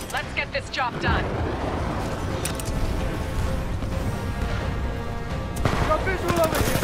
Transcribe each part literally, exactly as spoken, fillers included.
Let's get this job done. Got visual over here!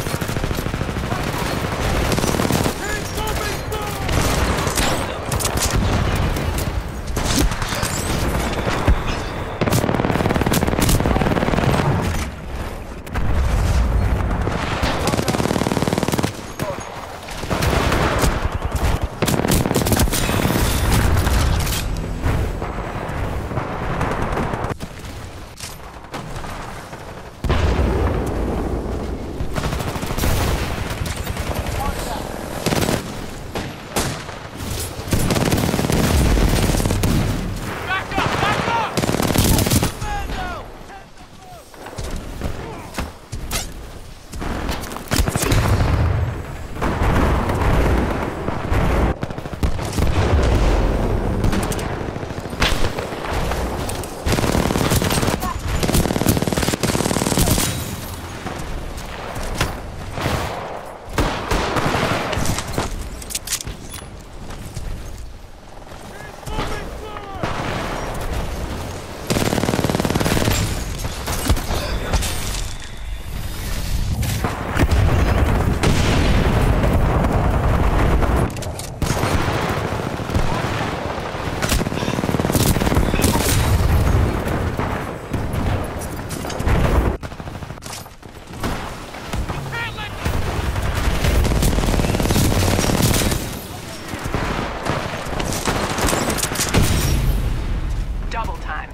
Double time.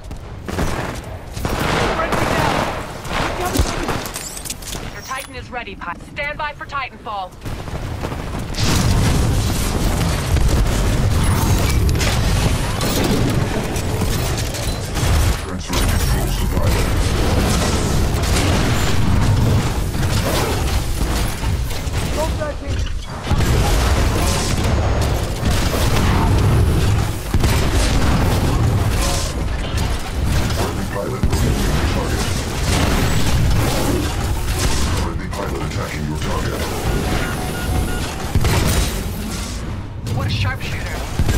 Your Titan is ready, Pi. Stand by for Titanfall. Transferring controls to pilot. Don't touch me! Pilot locating your target. Friendly pilot attacking your target. What a sharpshooter.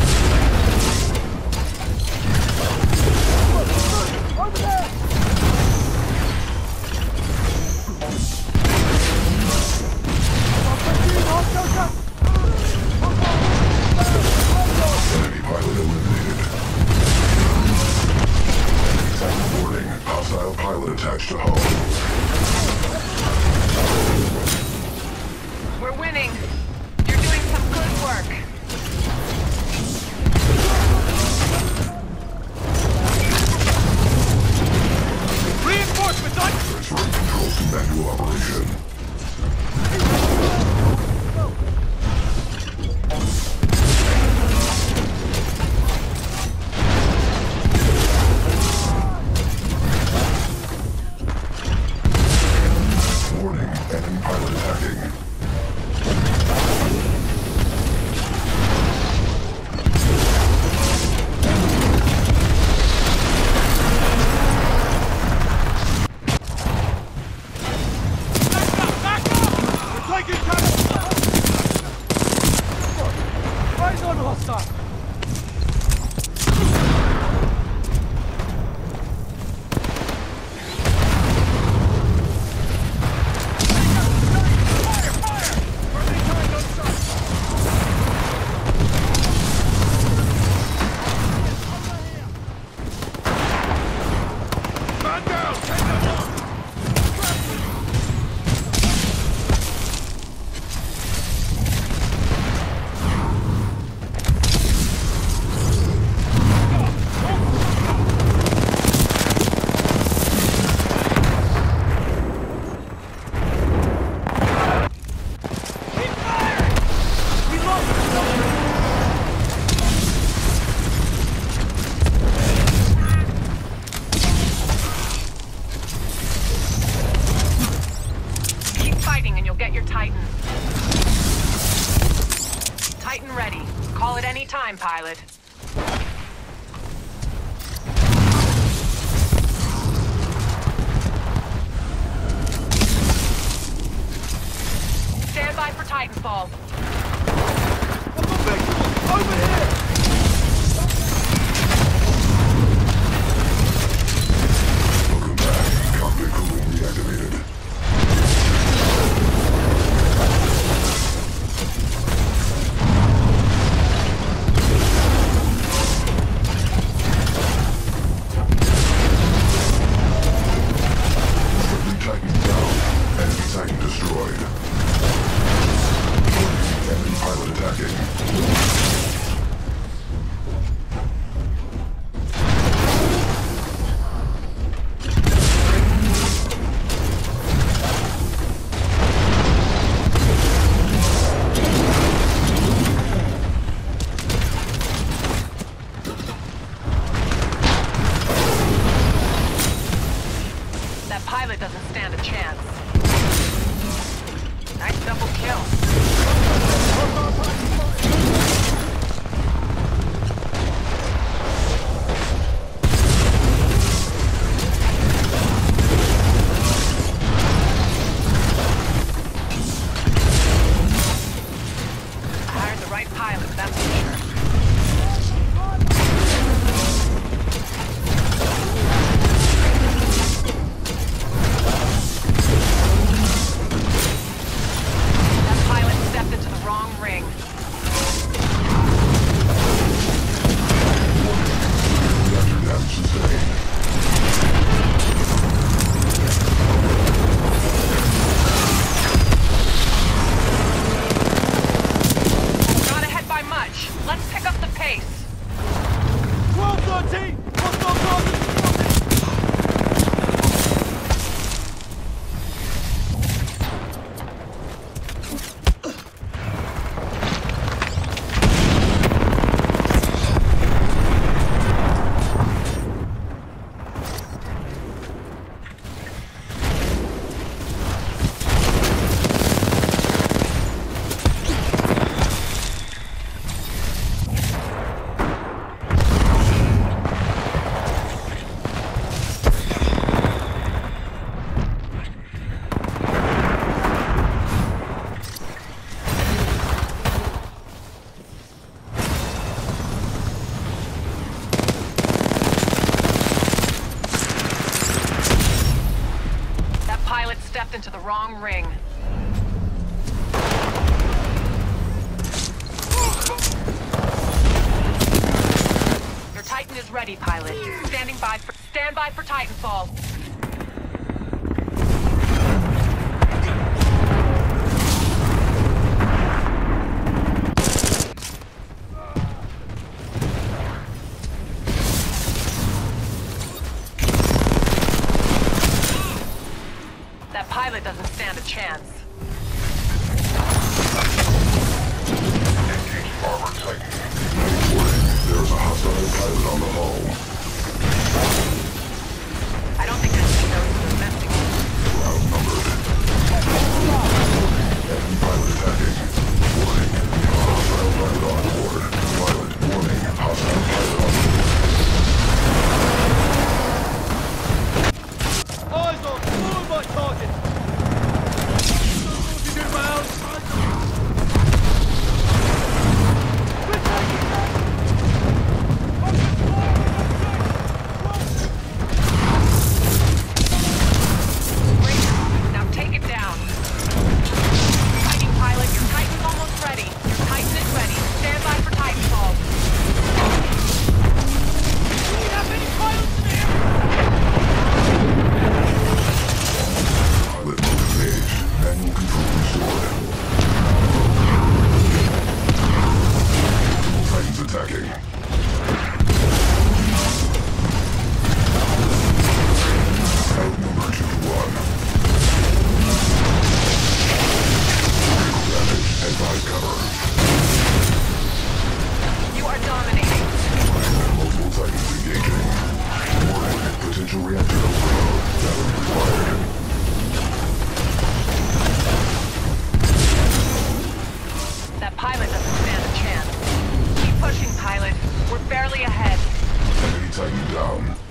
Over there! Enemy pilot eliminated. Warning, hostile pilot attached to hull. We're winning. You're doing some good work. Reinforcements on! Transferring controls to manual operation. Warning, enemy pilot attacking. We're taking cover! Eyes on hostile! Titan ready. Call it any time, pilot. Stand by for Titanfall. Over here! right pilot, that's for sure. That pilot stepped into the wrong ring. Reactor damage sustained. Not ahead by much. Let's pick up the pace. twelve thirteen! Hostile target spotted! Pilot stepped into the wrong ring. Your Titan is ready, pilot. Standing by for stand by for Titanfall. That pilot doesn't stand a chance. Engage armor Titan. There's a hostile pilot on the hull. I don't think this knows who's messing. We're outnumbered. Enemy pilot attacking. Warning. Hostile pilot on board. Pilot, warning. Hostile pilot on board. Eyes on! Forward my target! forty-two miles! We're taking that! Great. Now take it down. Fighting pilot, your Titan's almost ready. Your Titan is ready. Stand by for Titanfall. Do we have any pilots in here? Pilot mode engaged. Manual control restored. Titans attacking. Outnumber two to one. Damage. Advise cover. You are dominating. Multiple Titans engaging. Warning. Potential reactor overload. Battery required. That pilot doesn't stand a chance. Keep pushing, pilot. We're barely ahead. Enemy Titan down.